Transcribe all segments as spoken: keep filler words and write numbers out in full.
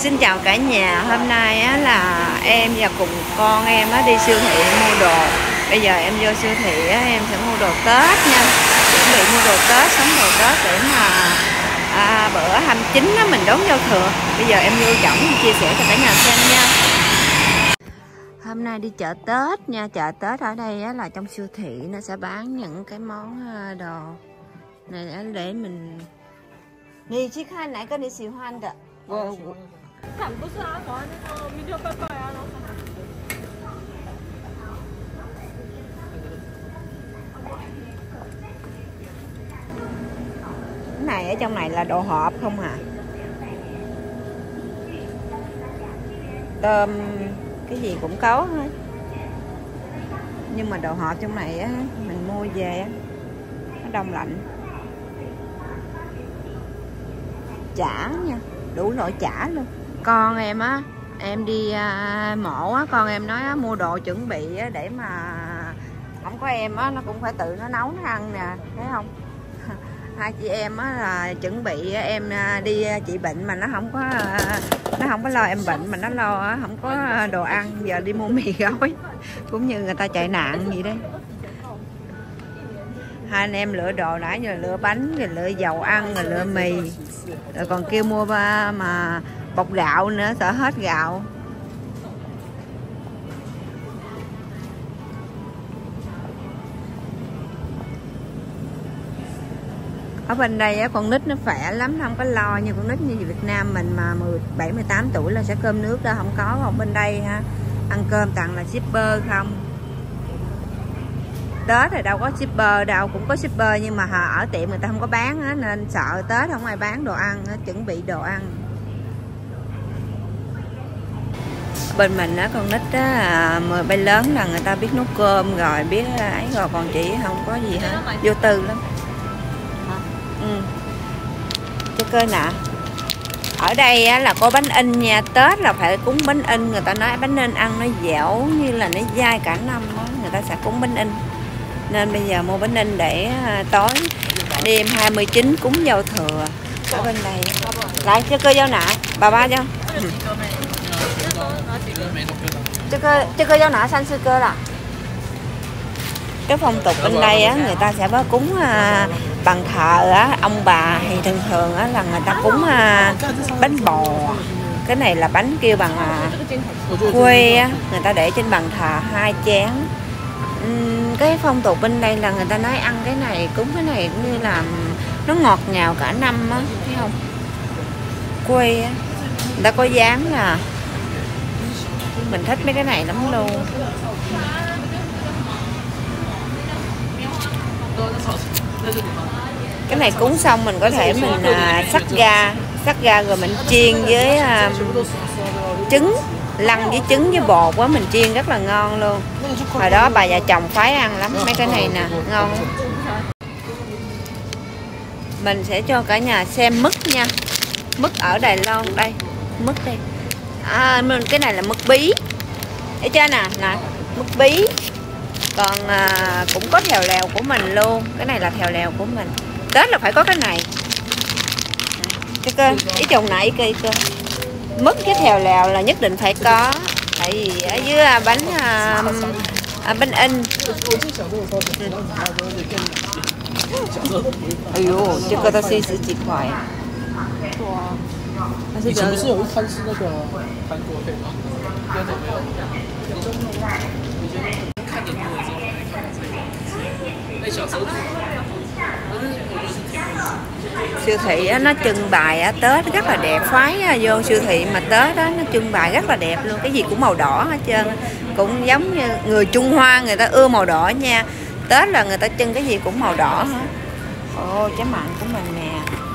Xin chào cả nhà, hôm nay á, là em và cùng con em á, đi siêu thị mua đồ. Bây giờ em vô siêu thị á, em sẽ mua đồ Tết nha. Chuẩn bị mua đồ Tết, sắm đồ Tết để mà à, bữa hai mươi chín á, mình đón giao thừa. Bây giờ em vô trọng chia sẻ cho cả nhà xem nha. Hôm nay đi chợ Tết nha, chợ Tết ở đây á, là trong siêu thị nó sẽ bán những cái món đồ này để mình đi chiếc hai nãy có đi xìu hoan đạ. Wow. Cái này ở trong này là đồ hộp không à? Tôm cái gì cũng có hết. Nhưng mà đồ hộp trong này á mình mua về á nó đông lạnh. Chả nha, đủ loại chả luôn. Con em á, em đi à, mổ á, con em nói á, mua đồ chuẩn bị á, để mà không có em á, nó cũng phải tự nó nấu nó ăn nè, thấy không? Hai chị em á là chuẩn bị em đi trị bệnh mà nó không có nó không có lo em bệnh mà nó lo á, không có đồ ăn, giờ đi mua mì gói cũng như người ta chạy nạn vậy đấy. Hai anh em lựa đồ nãy giờ lựa bánh rồi lựa dầu ăn rồi lựa mì rồi còn kêu mua ba mà bọc gạo nữa, sợ hết gạo. Ở bên đây á, con nít nó khỏe lắm, không có lo như con nít như Việt Nam mình mà mười bảy mười tám tuổi là sẽ cơm nước đó không có. Còn bên đây ha, ăn cơm toàn là shipper không. Tết thì đâu có shipper đâu, cũng có shipper nhưng mà ở tiệm người ta không có bán á, nên sợ Tết không ai bán đồ ăn á, chuẩn bị đồ ăn. Bên mình á, con nít á, mười bay lớn là người ta biết nấu cơm rồi, biết ấy rồi, còn chị không có gì hết, vô tư lắm. Ừ. Chứ cơ nè. Ở đây á, là có bánh in nha, Tết là phải cúng bánh in, người ta nói bánh in ăn nó dẻo như là nó dai cả năm đó, người ta sẽ cúng bánh in. Nên bây giờ mua bánh in để tối đêm hai mươi chín cúng giao thừa ở bên đây. Lại chứ cơ dao nạ, bà ba cho. Ừ. Chứ cơ, chứ cơ dao nạ xanh sư cơ là. Cái phong tục bên đây á, người ta sẽ có cúng à, bằng thờ á, ông bà thì thường thường á, là người ta cúng à, bánh bò. Cái này là bánh kêu bằng à, quê á, người ta để trên bàn thờ hai chén. Uhm, cái phong tục bên đây là người ta nói ăn cái này cúng cái này cũng như là nó ngọt ngào cả năm á, thấy không? Quê á, người ta có dán là mình thích mấy cái này lắm luôn. Cái này cúng xong mình có thể mình à, sắc ra sắc ra rồi mình chiên với à, trứng, lăn với trứng với bột quá, mình chiên rất là ngon luôn. Hồi đó bà già chồng phái ăn lắm mấy cái này nè, ngon lắm. Mình sẽ cho cả nhà xem mứt nha. Mứt ở Đài Loan đây, mứt đây. À, cái này là mứt bí. Để cho nè, nè, mứt bí. Còn à, cũng có thèo lèo của mình luôn. Cái này là thèo lèo của mình. Tết là phải có cái này. Cái cơ, cái chồng này kia cơ. Mứt cái thèo lèo là nhất định phải có. Tại vì ở dưới à, bánh à, à, bánh in. Ây dụ, chứ cơ ta xì xì chịt khỏi. 以前不是有一摊是那个韩国配吗？现在没有，以前看着多了之后，看这个。哎，小时候，siêu thị á, nó trưng bày á, Tết rất là đẹp, phái á, vô siêu thị mà Tết đó nó trưng bày rất là đẹp luôn, cái gì cũng màu đỏ hết trơn, cũng giống như người Trung Hoa người ta ưa màu đỏ nha. Tết là người ta trưng cái gì cũng màu đỏ hết. Ồ, trái mặn của mình nè.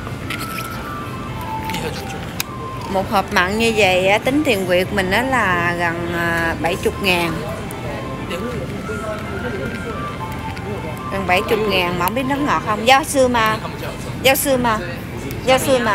Một hộp mặn như vậy tính tiền Việt mình đó là gần bảy mươi ngàn. Gần bảy mươi ngàn mà không biết nó ngọt không. Giao sư mà. Giao sư mà. Giao sư mà.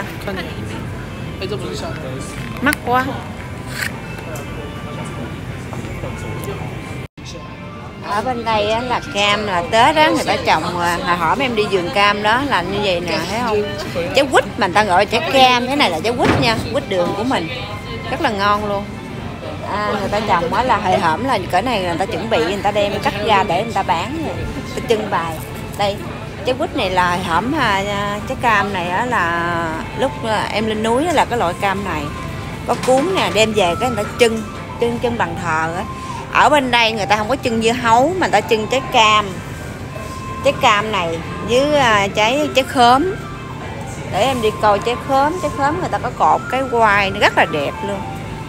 Mắc quá. Ở bên đây á, là cam là Tết á, người ta trồng, hồi hỏi em đi vườn cam đó là như vậy nè, thấy không? Trái quýt mà người ta gọi là trái cam, cái này là trái quýt nha, quýt đường của mình, rất là ngon luôn. À, người ta trồng á là hồi hổm là cỡ này người ta chuẩn bị, người ta đem cắt ra để người ta bán, người ta trưng bày. Đây, trái quýt này là hồi hổm, trái cam này á là lúc em lên núi là cái loại cam này có cuốn nè, đem về cái người ta trưng, trưng trưng bằng thờ á. Ở bên đây người ta không có trưng dưa hấu mà người ta trưng trái cam, trái cam này với uh, trái trái khóm. Để em đi coi trái khóm, trái khóm người ta có cột cái quai nó rất là đẹp luôn.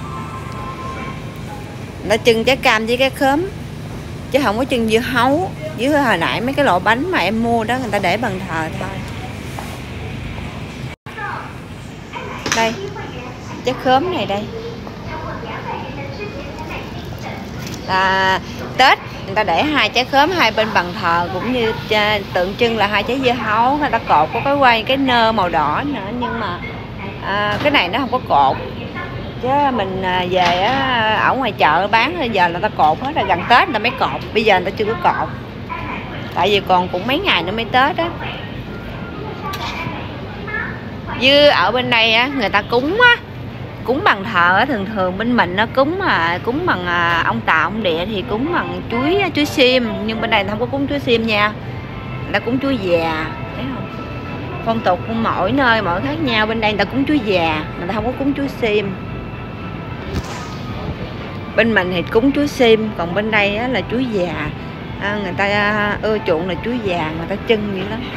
Người ta trưng trái cam với cái khóm chứ không có trưng dưa hấu. Với hồi nãy mấy cái loại bánh mà em mua đó người ta để bàn thờ thôi. Đây, trái khóm này đây là Tết người ta để hai trái khóm hai bên bàn thờ, cũng như tượng trưng là hai trái dưa hấu. Người ta cột có cái quay cái nơ màu đỏ nữa, nhưng mà à, cái này nó không có cột, chứ mình về á, ở ngoài chợ bán bây giờ là ta cột hết rồi, gần Tết người ta mới cột, bây giờ người ta chưa có cột, tại vì còn cũng mấy ngày nữa mới Tết á. Như ở bên đây á, người ta cúng á, cúng bằng thờ á, thường thường bên mình nó cúng mà cúng bằng à, ông Tàu ông Địa thì cúng bằng chuối chuối xiêm, nhưng bên đây không có cúng chuối xiêm nha, người ta cúng chuối già, thấy không? Phong tục mỗi nơi mỗi khác nhau, bên đây người ta cúng chuối già, người ta không có cúng chuối xiêm. Bên mình thì cúng chuối xiêm, còn bên đây á, là chuối già. À, người ta ưa chuộng là chuối già, người ta trưng vậy lắm.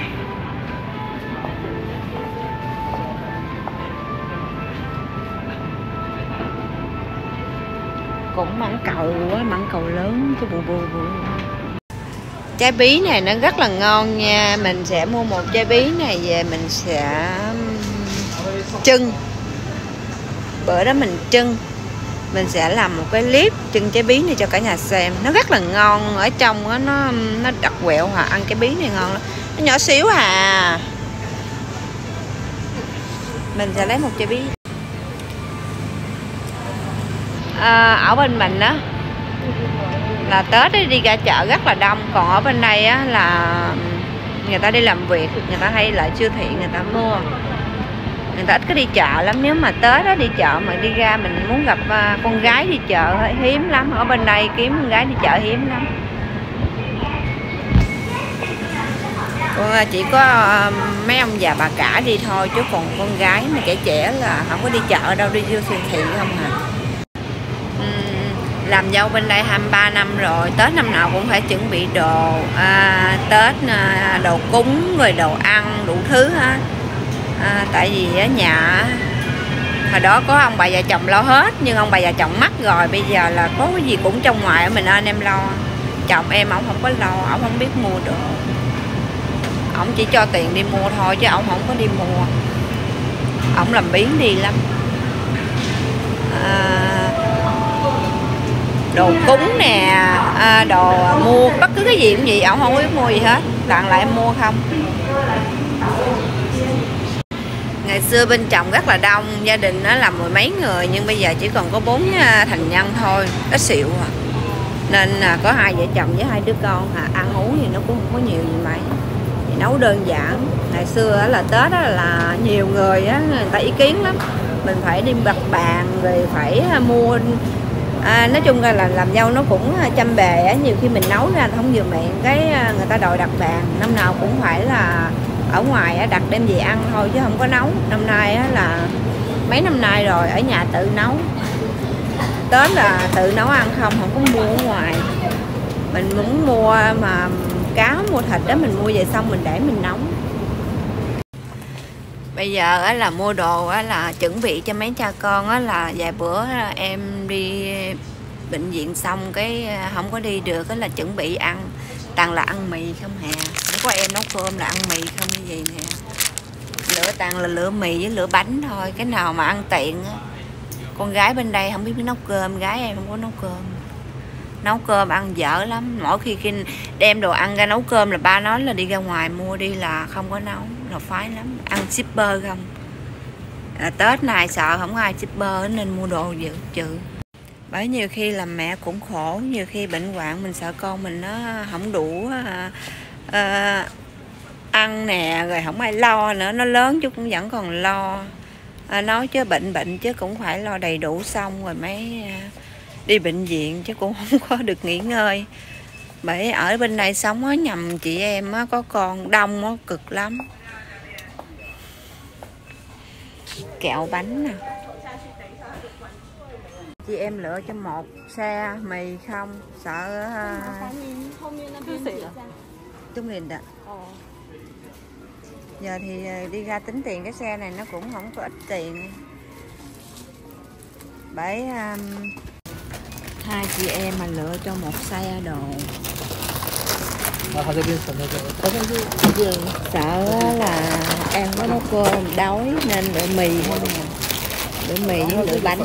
Cũng mãng cầu á, mãng cầu lớn cái bù bù bù. Trái bí này nó rất là ngon nha. Mình sẽ mua một trái bí này về mình sẽ trưng. Bữa đó mình trưng, mình sẽ làm một cái clip trưng trái bí này cho cả nhà xem. Nó rất là ngon, ở trong đó, nó nó đặc quẹo hả, ăn trái bí này ngon lắm. Nó nhỏ xíu à. Mình sẽ lấy một trái bí. À, ở bên mình á là Tết ấy, đi ra chợ rất là đông, còn ở bên đây á là người ta đi làm việc, người ta hay lại siêu thị người ta mua, người ta ít có đi chợ lắm. Nếu mà Tết á đi chợ mà đi ra mình muốn gặp con gái đi chợ hiếm lắm, ở bên đây kiếm con gái đi chợ hiếm lắm. Chỉ có mấy ông già bà cả đi thôi, chứ còn con gái mà trẻ trẻ là không có đi chợ đâu, đi vô siêu thị không à. Làm dâu bên đây hai mươi ba năm rồi, Tết năm nào cũng phải chuẩn bị đồ à, Tết à, đồ cúng rồi đồ ăn đủ thứ ha. À, tại vì ở nhà hồi đó có ông bà già chồng lo hết, nhưng ông bà già chồng mất rồi, bây giờ là có cái gì cũng trong ngoài mình anh em lo. Chồng em ổng không có lo, ổng không biết mua đồ, ổng chỉ cho tiền đi mua thôi chứ ổng không có đi mua, ổng làm biếng đi lắm. À, đồ cúng nè, à, đồ mua bất cứ cái gì cũng vậy, ổng không biết mua gì hết, toàn lại em mua không. Ngày xưa bên chồng rất là đông, gia đình nó là mười mấy người, nhưng bây giờ chỉ còn có bốn thành nhân thôi, nó xịu à. Nên là có hai vợ chồng với hai đứa con à, ăn uống thì nó cũng không có nhiều gì mấy, thì nấu đơn giản. Ngày xưa là Tết là nhiều người á, người ta ý kiến lắm, mình phải đi bật bàn rồi phải mua. À, nói chung là làm dâu nó cũng chăm bề á, nhiều khi mình nấu ra không vừa miệng cái người ta đòi đặt bàn, năm nào cũng phải là ở ngoài á, đặt đem về ăn thôi chứ không có nấu. Năm nay á, là mấy năm nay rồi ở nhà tự nấu, Tết là tự nấu ăn không, không có mua ở ngoài. Mình muốn mua mà cá mua thịt đó mình mua về xong mình để mình nấu. Bây giờ á, là mua đồ á, là chuẩn bị cho mấy cha con á, là vài bữa em đi bệnh viện xong cái không có đi được á, là chuẩn bị ăn, toàn là ăn mì không hà. Nếu có em nấu cơm là ăn mì không như gì nè, lựa toàn là lựa mì với lựa bánh thôi, cái nào mà ăn tiện á. Con gái bên đây không biết biết nấu cơm, gái em không có nấu cơm, nấu cơm ăn dở lắm. Mỗi khi, khi đem đồ ăn ra nấu cơm là ba nói là đi ra ngoài mua đi, là không có nấu, là phái lắm, ăn shipper không. À, Tết này sợ không có ai shipper nên mua đồ dự trừ. Bởi nhiều khi làm mẹ cũng khổ, nhiều khi bệnh hoạn mình sợ con mình nó không đủ à, à, ăn nè, rồi không ai lo nữa, nó lớn chứ cũng vẫn còn lo. À, nói chứ bệnh bệnh chứ cũng phải lo đầy đủ xong rồi mới à, đi bệnh viện chứ cũng không có được nghỉ ngơi. Bởi ở bên này sống á, nhầm chị em á, có con đông á, cực lắm. Kẹo bánh nè. Chị em lựa cho một xe mì không? Sợ Trung Liền ạ. Giờ thì đi ra tính tiền cái xe này nó cũng không có ít tiền. Bởi um, hai chị em mà lựa cho một xe đồ. Sợ là em có nấu cơm đói nên lựa mì thôi nè. Lựa mì với lựa bánh.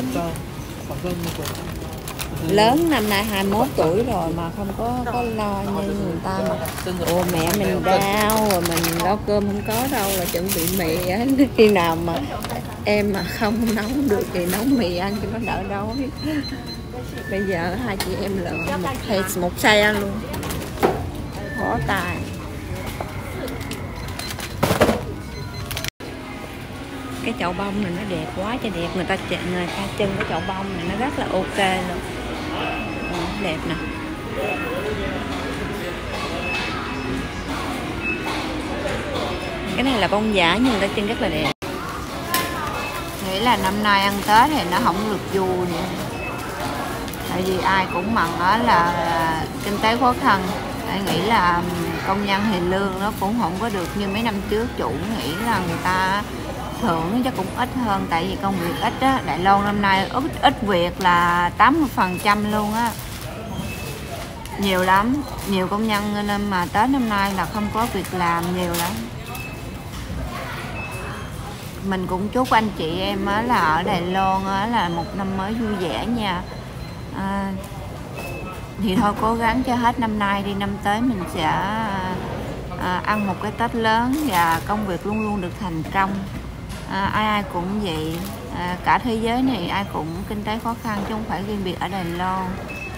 Lớn năm nay hai mươi mốt tuổi rồi mà không có có lo như người ta mà. Ồ, mẹ mình đau rồi mình nấu cơm không có đâu, là chuẩn bị mì á. Khi nào mà em mà không nấu được thì nấu mì ăn cho nó đỡ đói. Bây giờ hai chị em lựa một hay một xe luôn, khó tài. Cái chậu bông này nó đẹp quá cho đẹp, người ta người ta trưng cái chậu bông này nó rất là ok luôn. Đó, đẹp nè. Cái này là bông giả nhưng người ta trưng rất là đẹp. Nghĩ là năm nay ăn Tết thì nó không được vui nữa. Tại vì ai cũng mừng đó là kinh tế khó khăn. Ai nghĩ là công nhân thì lương nó cũng không có được như mấy năm trước. Chủ nghĩ là người ta thưởng chắc cũng ít hơn, tại vì công việc ít á. Đài Loan năm nay ít, ít việc là tám mươi phần trăm luôn á. Nhiều lắm, nhiều công nhân nên mà Tết năm nay là không có việc làm nhiều lắm. Mình cũng chúc anh chị em á, là ở Đài Loan á, là một năm mới vui vẻ nha. À, thì thôi cố gắng cho hết năm nay đi, năm tới mình sẽ à, ăn một cái Tết lớn và công việc luôn luôn được thành công. À, ai ai cũng vậy, à, cả thế giới này ai cũng kinh tế khó khăn chứ không phải riêng biệt ở Đài Loan.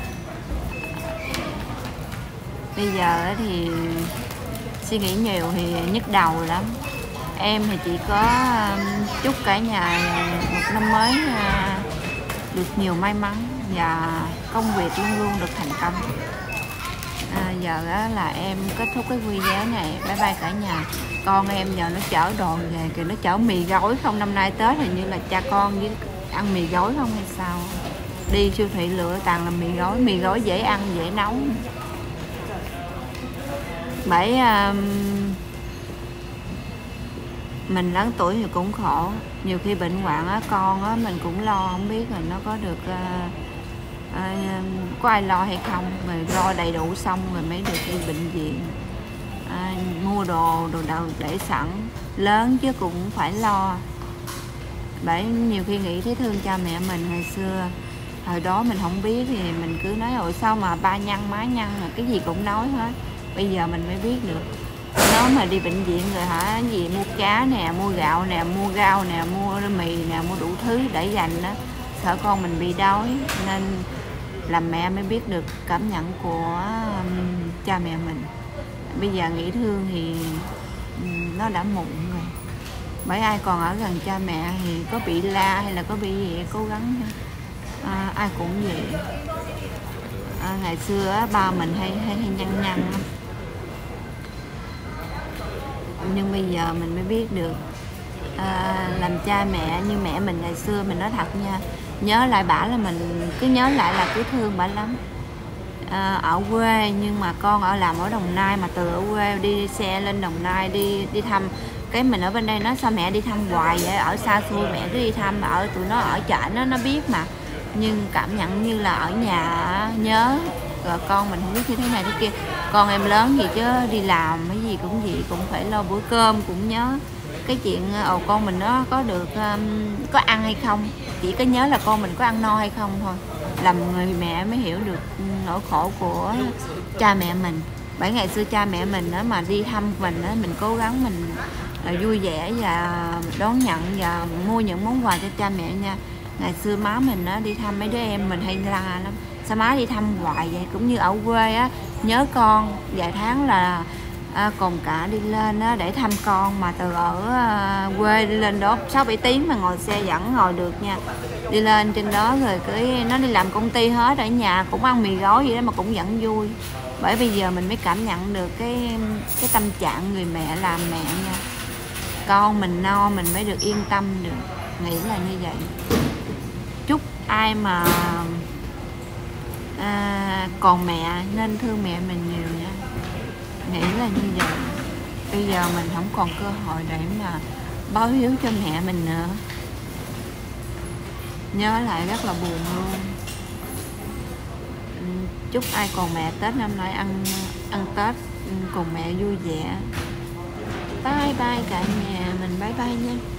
Bây giờ thì suy nghĩ nhiều thì nhức đầu lắm. Em thì chỉ có chúc cả nhà một năm mới được nhiều may mắn và công việc luôn luôn được thành công. À, giờ là em kết thúc cái video này. Bye bye cả nhà. Con em giờ nó chở đồ về kìa, nó chở mì gói không. Năm nay Tết hình như là cha con với ăn mì gói không hay sao. Đi siêu thị lựa toàn là mì gói. Mì gói dễ ăn, dễ nấu. Bởi um, mình lớn tuổi thì cũng khổ. Nhiều khi bệnh hoạn á, con á, mình cũng lo không biết là nó có được uh, uh, có ai lo hay không. Rồi lo đầy đủ xong rồi mới được đi bệnh viện. À, mua đồ đồ đầu để sẵn, lớn chứ cũng phải lo. Bởi nhiều khi nghĩ thấy thương cha mẹ mình hồi xưa, hồi đó mình không biết thì mình cứ nói rồi sao mà ba nhăn má nhăn là cái gì cũng nói hết. Bây giờ mình mới biết được. Nó mà đi bệnh viện rồi hả, gì mua cá nè, mua gạo nè, mua rau nè, mua mì nè, mua đủ thứ để dành đó. Sợ con mình bị đói nên làm mẹ mới biết được cảm nhận của um, cha mẹ mình. Bây giờ nghĩ thương thì nó đã muộn rồi. Bởi ai còn ở gần cha mẹ thì có bị la hay là có bị gì cố gắng. À, ai cũng vậy. À, ngày xưa á, ba mình hay hay, hay nhăn nhăn lắm. Nhưng bây giờ mình mới biết được à, làm cha mẹ như mẹ mình ngày xưa, mình nói thật nha, nhớ lại bả là mình cứ nhớ lại là cứ thương bả lắm. À, ở quê nhưng mà con ở làm ở Đồng Nai, mà từ ở quê đi xe lên Đồng Nai đi đi thăm. Cái mình ở bên đây nói sao mẹ đi thăm hoài vậy, ở xa xôi mẹ cứ đi thăm, ở tụi nó ở chợ nó nó biết mà. Nhưng cảm nhận như là ở nhà nhớ, rồi con mình không biết như thế này thế kia. Con em lớn gì chứ đi làm cái gì cũng gì cũng phải lo bữa cơm, cũng nhớ cái chuyện ồ con mình nó có được um, có ăn hay không, chỉ có nhớ là con mình có ăn no hay không thôi. Làm người mẹ mới hiểu được nỗi khổ của cha mẹ mình. Bởi ngày xưa cha mẹ mình đó mà đi thăm mình đó, mình cố gắng mình uh, vui vẻ và đón nhận và mua những món quà cho cha mẹ nha. Ngày xưa má mình á đi thăm mấy đứa em mình hay la lắm, sao má đi thăm hoài vậy, cũng như ở quê á nhớ con vài tháng là à, còn cả đi lên á để thăm con, mà từ ở à, quê đi lên đó sáu bảy tiếng mà ngồi xe vẫn ngồi được nha. Đi lên trên đó rồi cứ nó đi làm công ty hết, ở nhà cũng ăn mì gói vậy đó mà cũng vẫn vui. Bởi bây giờ mình mới cảm nhận được cái cái tâm trạng người mẹ làm mẹ nha. Con mình no mình mới được yên tâm được, nghĩ là như vậy. Chúc ai mà à, còn mẹ nên thương mẹ mình nhiều nha, nghĩ là như vậy. Bây giờ mình không còn cơ hội để mà báo hiếu cho mẹ mình nữa, nhớ lại rất là buồn luôn. Chúc ai còn mẹ Tết năm nay ăn ăn Tết cùng mẹ vui vẻ. Bye bye cả nhà mình, bye bye nha.